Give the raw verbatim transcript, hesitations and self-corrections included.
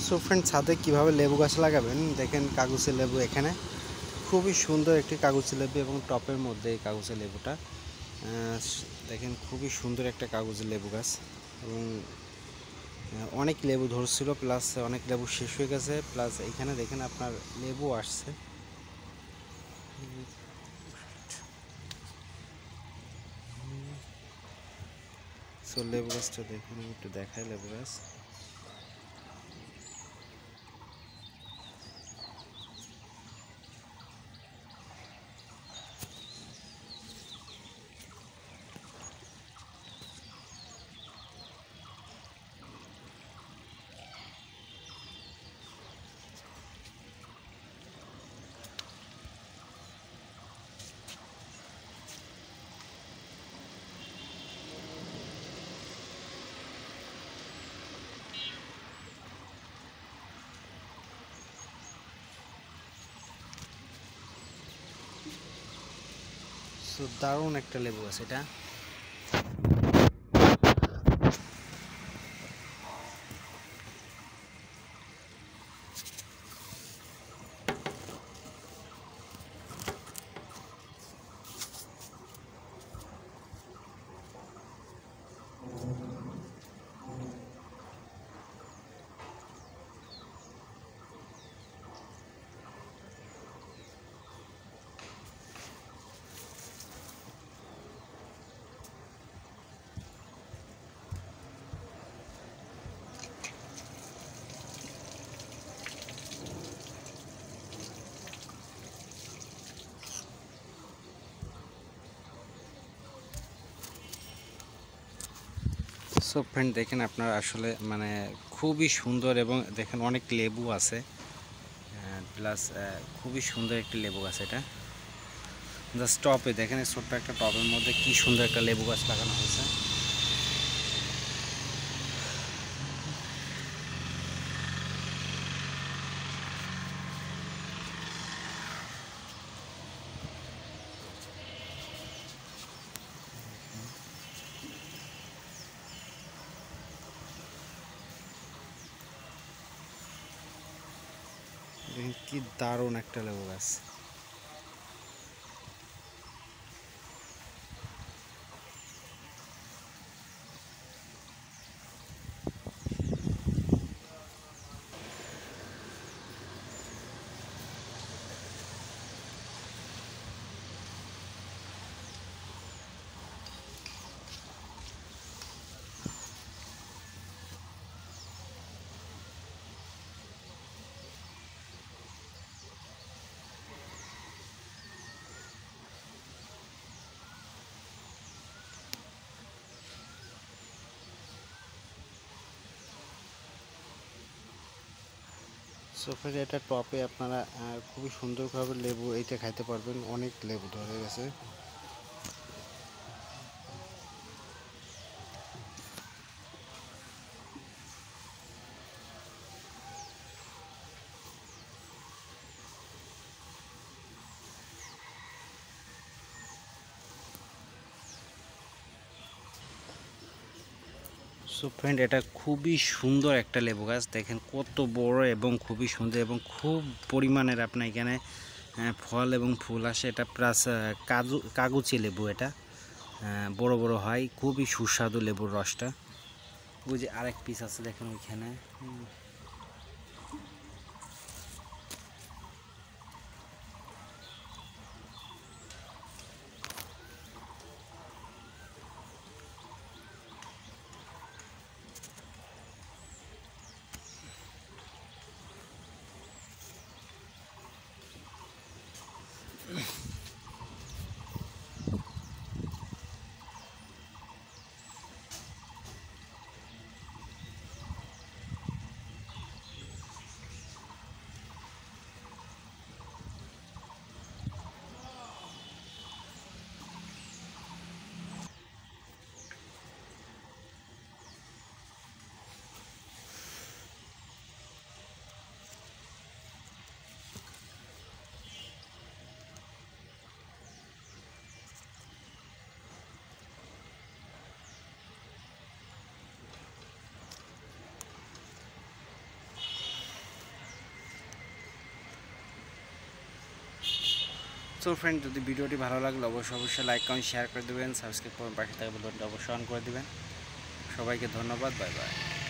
So friend, ছাদে কীভাবে লেবু গাছ লাগাবেন দেখেন। কাগজের লেবু এখানে খুবই সুন্দর একটি কাগজের লেবু এবং টপের মধ্যে এই কাগজের লেবুটা দেখেন, খুবই সুন্দর একটা কাগজের লেবু গাছ এবং অনেক লেবু ধরছিল, প্লাস অনেক লেবু শেষ হয়ে গেছে, প্লাস এখানে দেখেন আপনার লেবু আসছে। সো লেবু গাছটা দেখুন, একটু দেখায় লেবু গাছ। সো দারুণ একটা লেবু গাছ এটা। সো ফ্রেন্ড, দেখেন আপনার আসলে মানে খুবই সুন্দর এবং দেখেন অনেক লেবু আছে, প্লাস খুবই সুন্দর একটি লেবু গাছ এটা। জাস্ট টপে দেখেন, ছোট্ট একটা টবের মধ্যে কি সুন্দর একটা লেবু গাছ লাগানো হয়েছে। দেখেন কি দারুণ একটা লেবু গাছ। সো ফ্রেন্ড, এটা টপে আপনারা খুবই সুন্দরভাবে লেবু এইটা খাইতে পারবেন। অনেক লেবু ধরে গেছে। সো ফ্রেন্ড, এটা খুবই সুন্দর একটা লেবু গাছ। দেখেন কত বড় এবং খুবই সুন্দর এবং খুব পরিমাণের আপনার এখানে ফল এবং ফুল আসে। এটা প্লাস কাজু কাগজি লেবু, এটা বড় বড় হয়, খুবই সুস্বাদু লেবুর রসটা। ওই যে আরেক পিস আছে দেখেন ওইখানে। সো ফ্রেন্ড, যদি ভিডিওটি ভালো লাগলে অবশ্যই অবশ্যই লাইক কমেন্ট শেয়ার করে দেবেন, সাবস্ক্রাইব করবেন, পাশে থাকা বেল বাটনটা অবশ্যই অন করে দেবেন। সবাইকে ধন্যবাদ, বাই বাই।